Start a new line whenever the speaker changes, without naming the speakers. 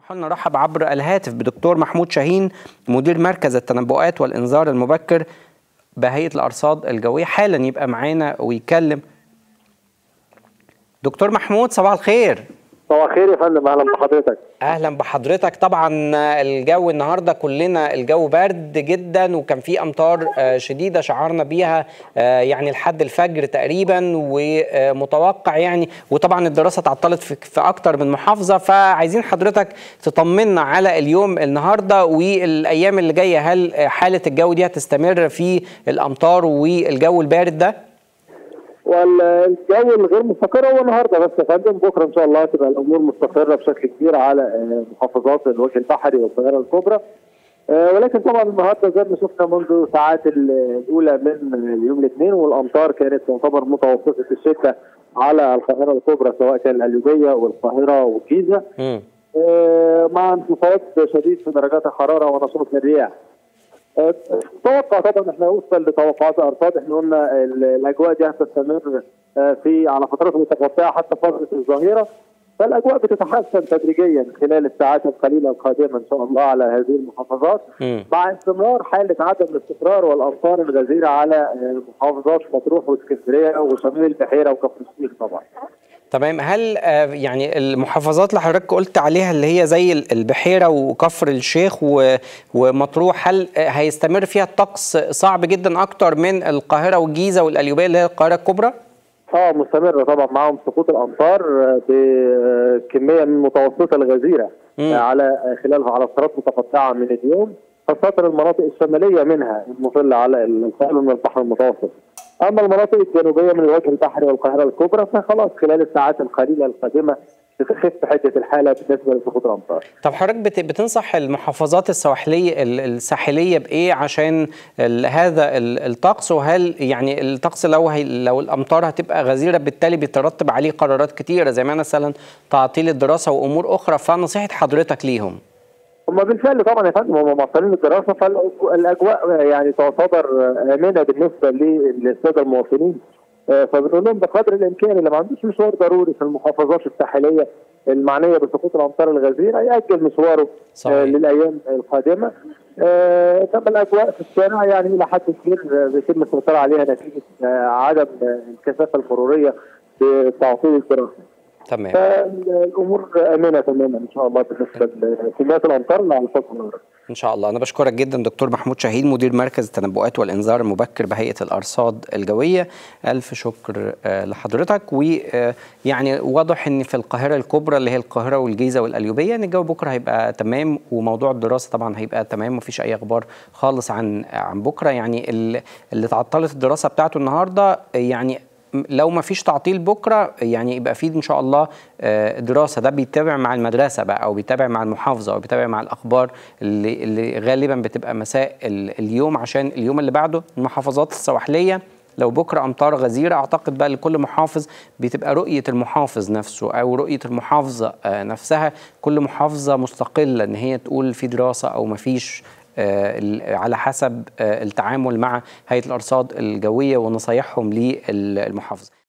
حنا نرحب عبر الهاتف بدكتور محمود شاهين مدير مركز التنبؤات والإنذار المبكر بهيئة الأرصاد الجوية. حالا يبقى معانا ويكلم. دكتور محمود صباح الخير.
صباح الخير يا فندم، اهلا بحضرتك.
اهلا بحضرتك. طبعا الجو النهارده كلنا الجو برد جدا، وكان في امطار شديده شعرنا بيها يعني لحد الفجر تقريبا، ومتوقع يعني، وطبعا الدراسه اتعطلت في اكتر من محافظه، فعايزين حضرتك تطمنا على اليوم النهارده والايام اللي جايه. هل حاله الجو دي هتستمر في الامطار والجو البارد ده؟
والجو الغير مستقر هو النهارده بس يا فندم، بكره ان شاء الله تبقى الامور مستقره بشكل كبير على محافظات الوجه البحري والقاهره الكبرى. ولكن طبعا النهارده زي ما شفنا منذ ساعات الاولى من اليوم الاثنين، والامطار كانت تعتبر متوسطه الشده على القاهره الكبرى، سواء كان القليوبيه والقاهره والجيزه، مع انخفاض شديد في درجات الحراره ونشاط الرياح. توقع طبعا احنا وفقا لتوقعات الارصاد احنا قلنا الاجواء دي هتستمر على فترات متقطعه حتى فتره الظهيره، فالاجواء بتتحسن تدريجيا خلال الساعات القليله القادمه ان شاء الله على هذه المحافظات، مع استمرار حاله عدم الاستقرار والامطار الغزيره على محافظات مطروح واسكندريه وشمال البحيره وكفر الشيخ طبعا.
تمام. هل يعني المحافظات اللي حضرتك قلت عليها اللي هي زي البحيرة وكفر الشيخ ومطروح، هل هيستمر فيها الطقس صعب جدا أكتر من القاهرة والجيزة والقليوبية اللي هي القاهرة الكبرى؟
مستمرة طبعا معهم سقوط الأمطار بكمية من متوسطة الغزيرة على فترات متقطعة من اليوم، خاصة المناطق الشمالية منها المطلة على الساحل من البحر المتوسط. اما المناطق الجنوبيه من الوجه البحري والقاهره الكبرى فخلاص خلال الساعات القليله القادمه تخف حده الحاله بالنسبه لسقوط الامطار.
طب حضرتك بتنصح المحافظات الساحليه بايه عشان هذا الطقس؟ وهل يعني الطقس لو الامطار هتبقى غزيره بالتالي بيترتب عليه قرارات كتيره زي مثلا تعطيل الدراسه وامور اخرى، فنصيحه حضرتك ليهم؟
هم بالفعل طبعا يا فندم هم معطلين الدراسه، فالاجواء يعني تعتبر امنه بالنسبه للساده المواطنين، فبنقول لهم بقدر الامكان اللي ما عندوش مشوار ضروري في المحافظات الساحليه المعنيه بسقوط الامطار الغزيره ياجل مشواره للايام القادمه. كما الاجواء في الشارع يعني الى حد كبير بيتم السيطره عليها نتيجه عدم الكثافه المروريه بتعطيل الدراسه.
تمام.
فالامور امنه تماما ان شاء الله بالنسبه لكميات الامطار اللي على سطح الارض.
ان شاء الله. انا بشكرك جدا دكتور محمود شاهين مدير مركز التنبؤات والانذار المبكر بهيئه الارصاد الجويه. الف شكر لحضرتك. ويعني واضح ان في القاهره الكبرى اللي هي القاهره والجيزه والقليوبيه ان الجو بكره هيبقى تمام، وموضوع الدراسه طبعا هيبقى تمام، مفيش اي اخبار خالص عن بكره. يعني اللي تعطلت الدراسه بتاعته النهارده، يعني لو ما فيش تعطيل بكره يعني يبقى في ان شاء الله دراسه. ده بيتابع مع المدرسه بقى، او بيتابع مع المحافظه، او بيتابع مع الاخبار اللي غالبا بتبقى مساء اليوم، عشان اليوم اللي بعده المحافظات السواحليه لو بكره امطار غزيره اعتقد بقى لكل محافظ بتبقى رؤيه المحافظ نفسه او رؤيه المحافظه نفسها. كل محافظه مستقله ان هي تقول في دراسه او ما فيش، على حسب التعامل مع هيئة الأرصاد الجوية ونصايحهم للمحافظة.